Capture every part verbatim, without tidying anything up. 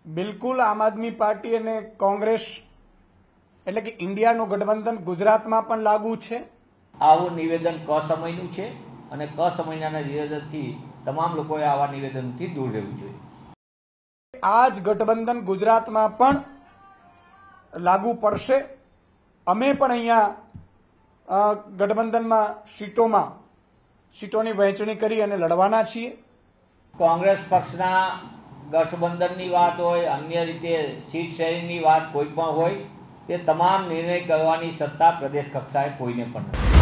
બિલકુલ આમ આદમી પાર્ટી અને કોંગ્રેસ એટલે કે ઇન્ડિયાનું ગઠબંધન ગુજરાતમાં પણ લાગુ છે। આવું નિવેદન કસમયનું છે અને કસમયના નિવેદનથી તમામ લોકોએ આવા નિવેદનથી દૂર રહેવું જોઈએ। આ જ ગઠબંધન ગુજરાતમાં પણ લાગુ પડશે। અમે પણ અહીંયા ગઠબંધનમાં સીટોમાં સીટોની વહેંચણી કરી અને લડવાના છીએ। કોંગ્રેસ પક્ષના ગઠબંધનની વાત હોય, અન્ય રીતે સીટ શેરિંગની વાત કોઈ પણ હોય, તે તમામ નિર્ણય કરવાની સત્તા પ્રદેશ કક્ષાએ કોઈને પણ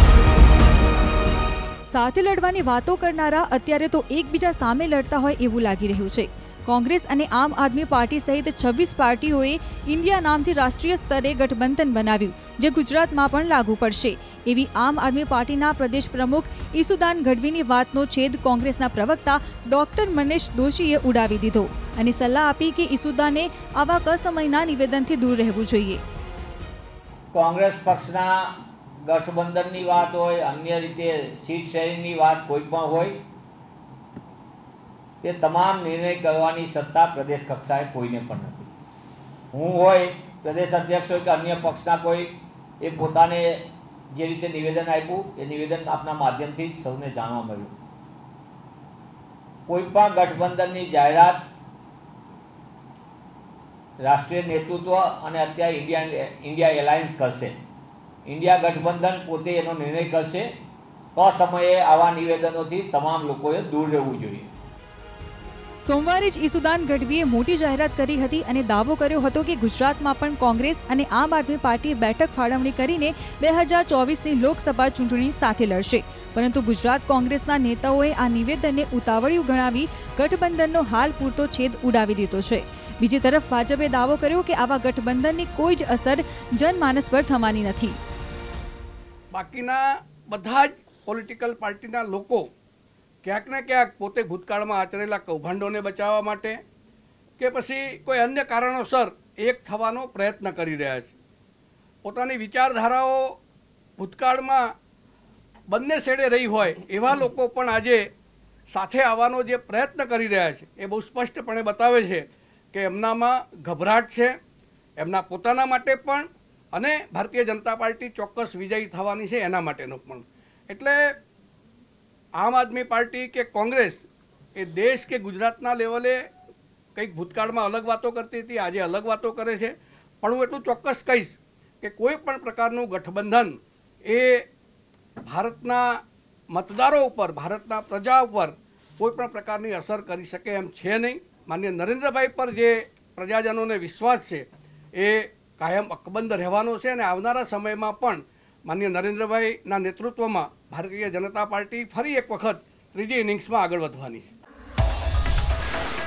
નથી। સાથે લડવાની વાતો કરનારા અત્યારે તો એકબીજા સામે લડતા હોય એવું લાગી રહ્યું છે। કોંગ્રેસ અને આમ આદમી પાર્ટી સહિત છવ્વીસ પાર્ટીઓએ ઇન્ડિયા નામથી રાષ્ટ્રીય સ્તરે ગઠબંધન બનાવ્યું, જે ગુજરાતમાં પણ લાગુ પડશે એવી આમ આદમી પાર્ટીના પ્રદેશ પ્રમુખ ઈસુદાન ગઢવીની વાતનો છેદ કોંગ્રેસના પ્રવક્તા ડોક્ટર મનીષ દોશીએ ઉડાવી દીધો અને સલાહ આપી કે ઈસુદાને આવા કસમયના નિવેદનથી દૂર રહેવું જોઈએ। કોંગ્રેસ પક્ષના ગઠબંધનની વાત હોય, અન્ય રીતે સીટ શેરિંગની વાત કોઈ પણ હોય, તે તમામ નિર્ણય કરવાની સત્તા પ્રદેશ કક્ષાએ કોઈને પણ નથી। હું હોય, પ્રદેશ અધ્યક્ષ હોય કે અન્ય પક્ષના કોઈ, એ પોતાને જે રીતે નિવેદન આપ્યું એ નિવેદન આપના માધ્યમથી જ સૌને જાણવા મળ્યું। કોઈ પણ ગઠબંધનની જાહેરાત રાષ્ટ્રીય નેતૃત્વ અને અત્યારે ઇન્ડિયા ઇન્ડિયા એલાયન્સ કરશે। ઇન્ડિયા ગઠબંધન પોતે એનો નિર્ણય કરશે। કસમયે આવા નિવેદનોથી તમામ લોકોએ દૂર રહેવું જોઈએ। સોમવારે જ ઈસુદાન ગઢવીએ મોટી જાહેરાત કરી હતી અને દાવો કર્યો હતો કે ગુજરાતમાં પણ કોંગ્રેસ અને આમ આદમી પાર્ટી બેઠક ફાળવણી કરીને બે હજાર ચોવીસની લોકસભા ચૂંટણી સાથે લડશે, પરંતુ ગુજરાત કોંગ્રેસના નેતાઓએ આ નિવેદનને ઉતાવળિયું ગણાવી ગઠબંધનનો હાલ પૂરતો છેદ ઉડાવી દીધો છે। બીજી તરફ ભાજપે દાવો કર્યો કે આવા ગઠબંધનની કોઈ જ અસર જનમાનસ પર થવાની નથી। બાકીના બધા જ પોલિટિકલ પાર્ટીના લોકો ક્યાંક ને ક્યાંક પોતે ભૂતકાળમાં આચરેલા કૌભાંડોને બચાવવા માટે કે પછી કોઈ અન્ય કારણોસર એક થવાનો પ્રયત્ન કરી રહ્યા છે। પોતાની વિચારધારાઓ ભૂતકાળમાં બંને છેડે રહી હોય એવા લોકો પણ આજે સાથે આવવાનો જે પ્રયત્ન કરી રહ્યા છે એ બહુ સ્પષ્ટપણે બતાવે છે કે એમનામાં ગભરાટ છે, એમના પોતાના માટે પણ અને ભારતીય જનતા પાર્ટી ચોક્કસ વિજયી થવાની છે એના માટેનો પણ। એટલે આમ આદમી પાર્ટી કે કોંગ્રેસ એ દેશ કે ગુજરાતના લેવલે કંઈક ભૂતકાળમાં અલગ વાતો કરતી હતી, આજે અલગ વાતો કરે છે। પણ હું એટલું ચોક્કસ કહીશ કે કોઈ પણ પ્રકારનું ગઠબંધન એ ભારતના મતદારો ઉપર, ભારતના પ્રજા ઉપર કોઈ પણ પ્રકારની અસર કરી શકે એમ છે નહીં। માનનીય નરેન્દ્રભાઈ પર જે પ્રજાજનોને વિશ્વાસ છે એ કાયમ અકબંધ રહેવાનો છે અને આવનારા સમયમાં પણ માનનીય નરેન્દ્રભાઈના નેતૃત્વમાં ભારતીય જનતા પાર્ટી ફરી એક વખત ત્રીજી ઇનિંગ્સમાં આગળ વધવાની છે।